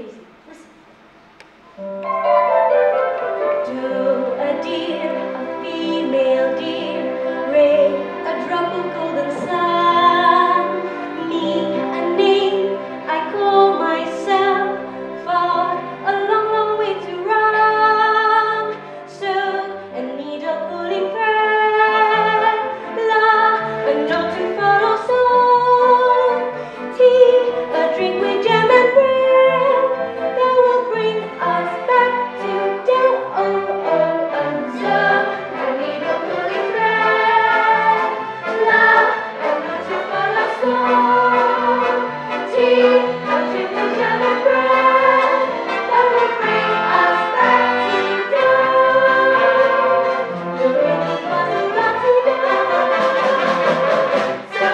easy. Listen. Do a deer, a female deer, ray a drop of golden sun. Me, a name I call myself, for a long, long way to run. So, a needle pulling thread, la, a note to follow song. Tea, a drink with jam and bread, that will bring us back to down. Oh, oh, oh. So, a needle pulling thread, la, a note to follow song. Tea, a drink with jam and bread, that will bring us back to down. The rhythm was a rocky down. So,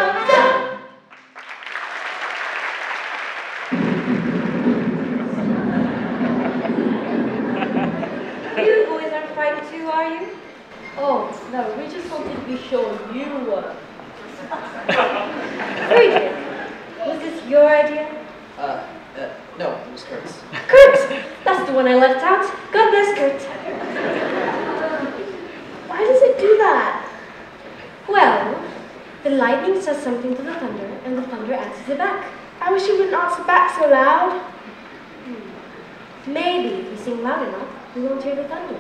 you boys aren't frightened too, are you? Oh, no, we just wanted to be sure you were. Friedrich, was this your idea? No, it was Kurt's. Kurt! That's the one I left out. God bless Kurt. Why does it do that? Well, the lightning says something to the thunder, and the thunder answers it back. I wish you wouldn't answer back so loud. Maybe if we sing loud enough, we won't hear the thunder.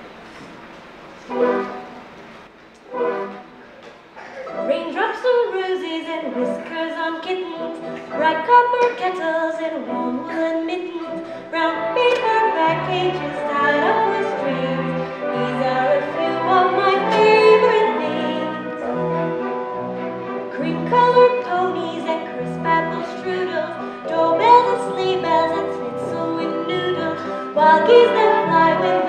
Raindrops on roses and whiskers on kittens, bright copper kettles and warm woolen mittens, brown paper packages tied up with strings. These are a few of my favorite things. Cream-colored ponies and crisp apple strudels, doorbells and sleigh bells and schnitzel with noodles, wild geese that fly with